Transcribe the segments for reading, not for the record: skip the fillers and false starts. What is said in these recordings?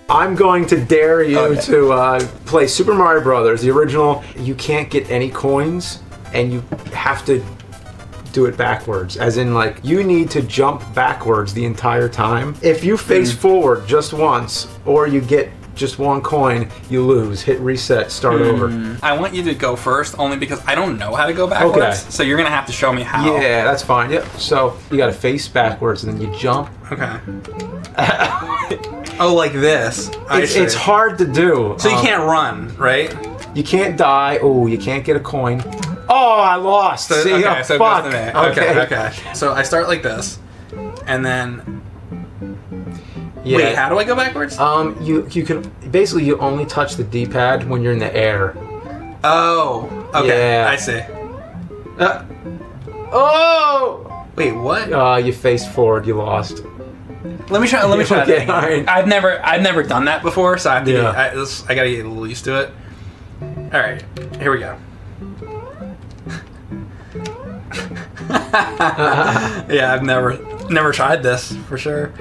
I'm going to dare you to play Super Mario Brothers, the original. You can't get any coins, and you have to do it backwards. As in, like, you need to jump backwards the entire time. If you face forward just once, or you get just one coin, you lose. Hit reset, start over. I want you to go first, only because I don't know how to go backwards. Okay. So you're gonna have to show me how. Yeah, that's fine. Yep. So you gotta face backwards, and then you jump. Okay. Oh, like this. It's hard to do. So you can't run, right? You can't die. Oh, you can't get a coin. Oh, I lost. So, See, okay, oh, so fuck. it goes to me. Okay. So I start like this, and then. Yeah. Wait, how do I go backwards? You can basically you only touch the D-pad when you're in the air. Oh. Okay. Yeah. I see. Oh. Wait, what? You faced forward. You lost. Let me try. Let me try. Okay, that. all right. I've never done that before, so I have to. Yeah. I gotta get a little used to it. All right, here we go. Yeah, I've never tried this for sure.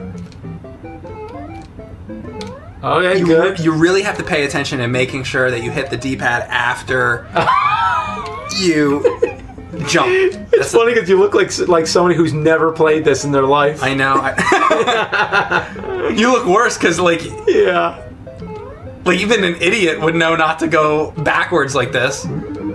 Okay, good. You really have to pay attention and making sure that you hit the D-pad after you jump. It's funny because you look like somebody who's never played this in their life. I know. You look worse because yeah. Like even an idiot would know not to go backwards like this.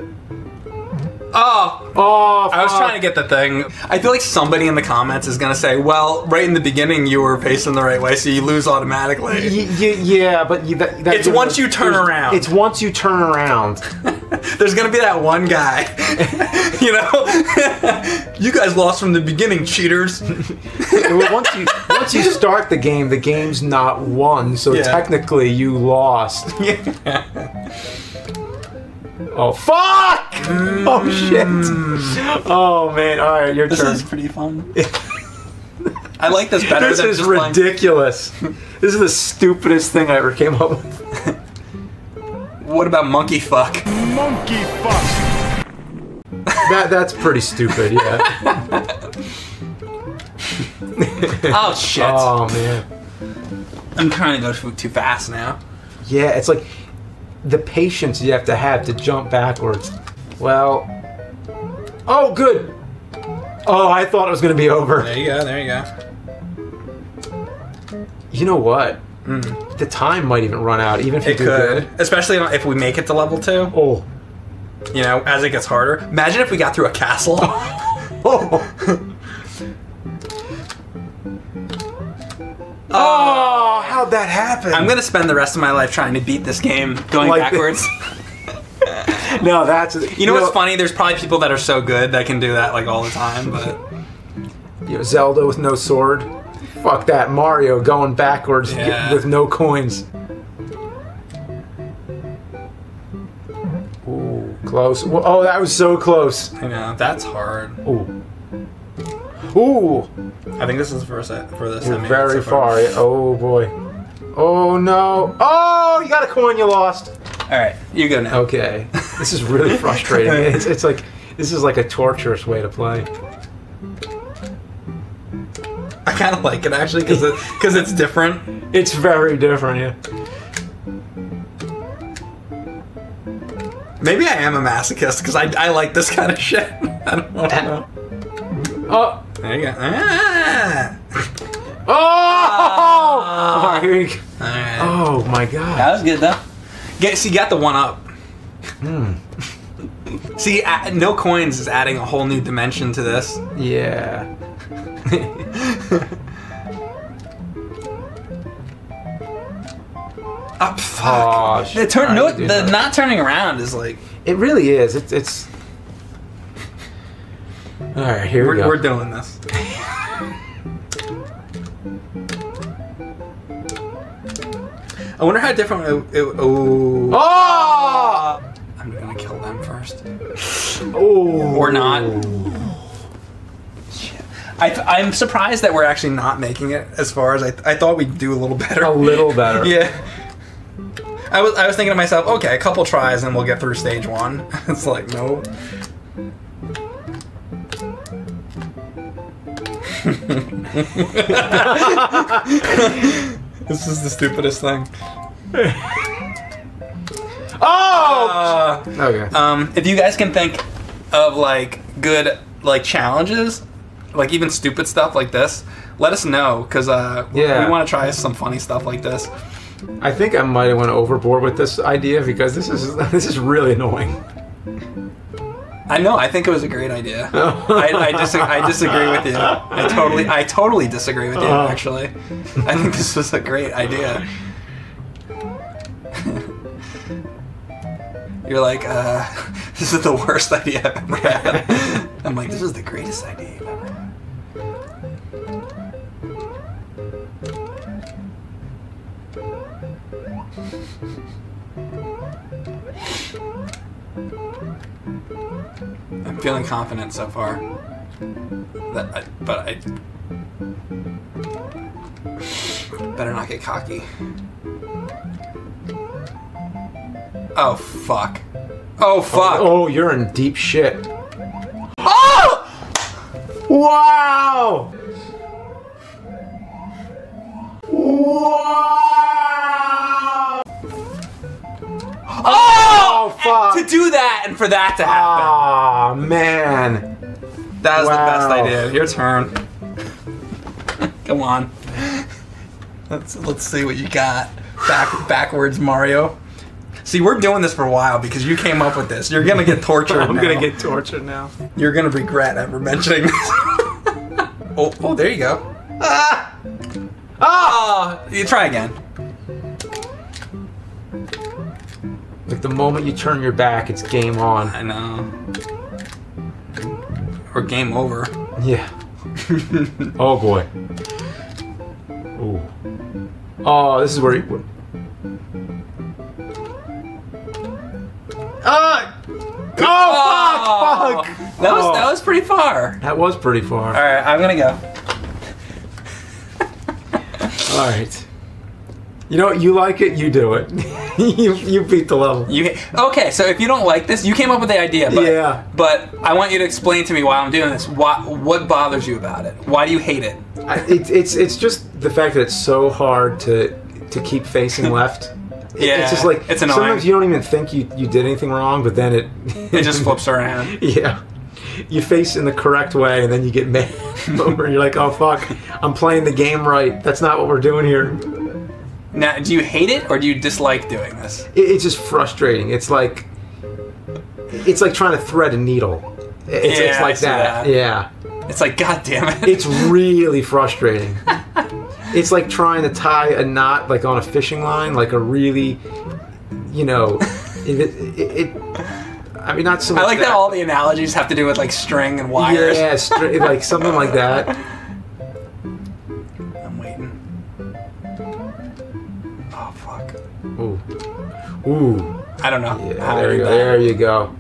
Oh, I was trying to get the thing. I feel like somebody in the comments is gonna say, "Well, right in the beginning you were facing the right way, so you lose automatically." Yeah, but it's once you turn around. It's once you turn around. There's gonna be that one guy, you know. You guys lost from the beginning, cheaters. Well, once you start the game's not won, so technically you lost. Yeah. Oh, fuck! Oh, shit. Oh, man. All right, your turn. This is pretty fun. I like this better This than is just ridiculous. This is the stupidest thing I ever came up with. What about monkey fuck? Monkey fuck. That's pretty stupid, yeah. Oh, shit. Oh, man. I'm trying to go too fast now. Yeah, it's like the patience you have to jump backwards. Well, oh, good. Oh, I thought it was going to be over. There you go, there you go. You know what? The time might even run out, even if you do could. good. Especially if we make it to level 2. Oh. You know, as it gets harder. Imagine if we got through a castle. Oh, how'd that happen? I'm going to spend the rest of my life trying to beat this game going backwards. No, that's... You know what's funny? There's probably people that are so good that can do that like all the time, but... You know, Zelda with no sword. Fuck that. Mario going backwards with no coins. Ooh, close. Oh, that was so close. I know, that's hard. Ooh. Ooh. I think this is for this. You're very far. Oh, boy. Oh, no. Oh, you got a coin you lost. All right, you go now. Okay. This is really frustrating. It's like, this is like a torturous way to play. I kind of like it actually because it's different. It's very different, yeah. Maybe I am a masochist because I like this kind of shit. I don't know. Oh, there you go. Ah. Oh! All right, here you go. All right. Oh my god. That was good though. See, you got the one up. See, no coins is adding a whole new dimension to this. Yeah. Oh, fuck. Oh, the not turning around is like... It really is. It's... Alright, here we go. We're doing this. I wonder how different Oh! I'm gonna kill them first. Oh! Or not. Shit. I'm surprised that we're actually not making it as far as I thought we'd do a little better. A little better. Yeah. I was thinking to myself, okay, a couple tries and we'll get through stage 1. It's like, no. This is the stupidest thing. Oh! Okay. If you guys can think of like good like challenges, like even stupid stuff like this, let us know because we want to try some funny stuff like this. I think I might have went overboard with this idea because this is really annoying. I know. I think it was a great idea. I disagree with you. I totally disagree with you. Actually, I think this was a great idea. You're like, this is the worst idea I've ever had. I'm like, this is the greatest idea you've ever had. I'm feeling confident so far. But I better not get cocky. Oh fuck! Oh fuck! Oh, you're in deep shit. Oh! Wow! Wow! Oh! Fuck! To do that and for that to happen. Oh man! That was the best idea. Your turn. Come on. Let's see what you got. Backwards Mario. See, we're doing this for a while because you came up with this. You're gonna get tortured. I'm now. gonna get tortured now. You're gonna regret ever mentioning this. oh, there you go. Ah! Oh, you try again. Like the moment you turn your back, it's game on. I know. Or game over. Yeah. Oh boy. Ooh. Oh, this is where you. Oh, fuck! That was pretty far. That was pretty far. All right, I'm gonna go. All right. You know what? You like it, you do it. you beat the level. Okay, so if you don't like this, you came up with the idea. But, yeah. But I want you to explain to me why I'm doing this. What bothers you about it? Why do you hate it? It's just the fact that it's so hard to keep facing left. Yeah, it's just like it's annoying. Sometimes you don't even think you did anything wrong, but then it just flips around. Yeah. You face in the correct way, and then you get mad over. You're like, oh fuck, I'm playing the game right. That's not what we're doing here. Now, do you hate it or do you dislike doing this? It's just frustrating. It's like trying to thread a needle. It's like that. Yeah. It's like, god damn it. It's really frustrating. It's like trying to tie a knot like on a fishing line, like a really, I mean, not so much. I like that all the analogies have to do with like string and wires. Yeah, like something like that. I'm waiting. Oh fuck. Ooh. Ooh. I don't know. Yeah, there you go. There you go.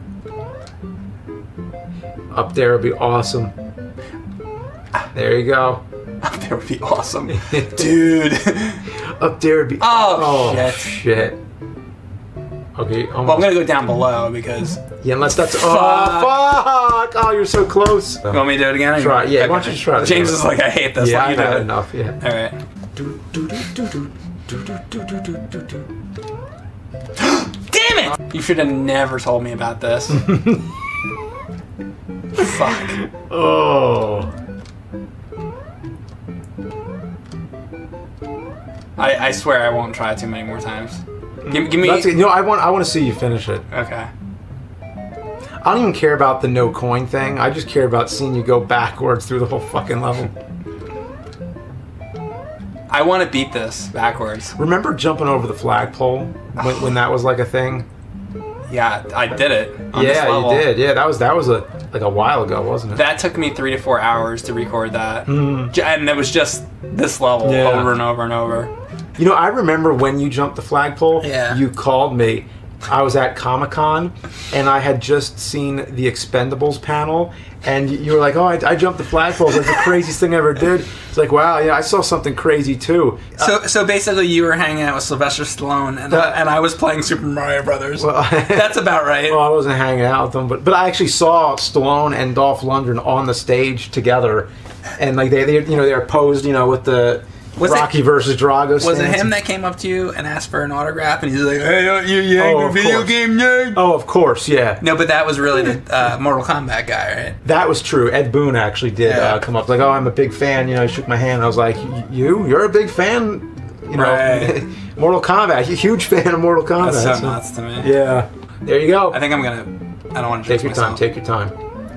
Up there would be awesome. There you go. Up there would be awesome. Dude. Up there would be... Oh, shit. Okay, almost. Well, I'm going to go down below because... Yeah, unless that's... Oh, fuck! Oh, you're so close. You want me to do it again? Try it. Yeah, why don't you try it? James is like, I hate this. Yeah, I've had enough, yeah. Alright. Damn it! You should have never told me about this. Fuck. Oh. I swear I won't try it too many more times. Give me. That's, I want to see you finish it. Okay. I don't even care about the no coin thing. I just care about seeing you go backwards through the whole fucking level. I want to beat this backwards. Remember jumping over the flagpole when that was like a thing? Yeah, I did it. On this yeah, level. You did. Yeah, that was like a while ago, wasn't it? That took me 3 to 4 hours to record that, and it was just this level over and over and over. You know, I remember when you jumped the flagpole. Yeah. You called me. I was at Comic-Con, and I had just seen the Expendables panel, and you were like, "Oh, I jumped the flagpole. It was the craziest thing I ever did." It's like, wow, yeah, I saw something crazy too. So basically, you were hanging out with Sylvester Stallone, and I was playing Super Mario Brothers. Well, that's about right. Well, I wasn't hanging out with them, but I actually saw Stallone and Dolph Lundgren on the stage together, and like they were posed, with the Rocky versus Drago. Was it stance. him that came up to you and asked for an autograph, and he's like, "Hey, you ain't a video game nerd"? Oh, of course, yeah. No, but that was really the Mortal Kombat guy, right? That was true. Ed Boon actually did come up like, "Oh, I'm a big fan." You know, he shook my hand. And I was like, "You're a big fan." You know, Right. Mortal Kombat. Huge fan of Mortal Kombat. That's so nuts to me. Yeah. There you go. I think I'm gonna. I don't want to Take jinx your myself. time. Take your time.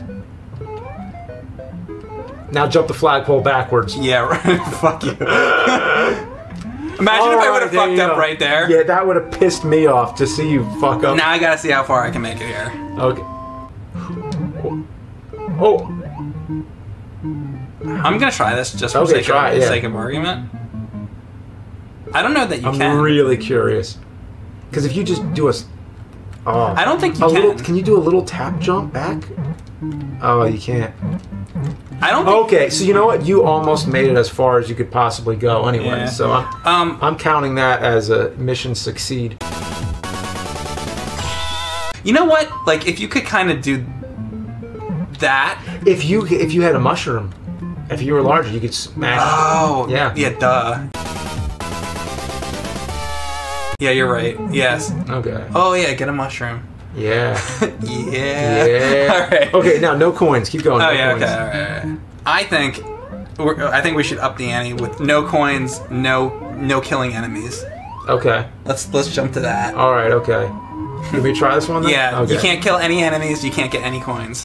Now jump the flagpole backwards. Yeah, right. Fuck you. Imagine if I would have fucked up right there. Yeah, that would have pissed me off to see you fuck up. Now I gotta see how far I can make it here. Okay. Oh. I'm gonna try this just for Okay, sake of argument. I don't know that you I'm can. really curious. Because if you just do I don't think you can. can. Can you do a little tap jump back? Oh, you can't. I don't think. Okay, so you know what? You almost made it as far as you could possibly go anyway. Yeah. So I'm counting that as a mission succeed. You know what? Like, if you could kind of do that. If you had a mushroom, if you were larger, you could smash. Oh. Yeah. Yeah, duh. Yeah, you're right. Yes. Okay. Oh, yeah, get a mushroom. Yeah. Yeah. Yeah. All right. Okay, now no coins. Keep going. Oh, no yeah, coins. okay. All right. I think we should up the ante with no coins, no killing enemies. Okay. Let's jump to that. All right. Okay. Can we try this one then? Yeah, Okay. you can't kill any enemies, you can't get any coins.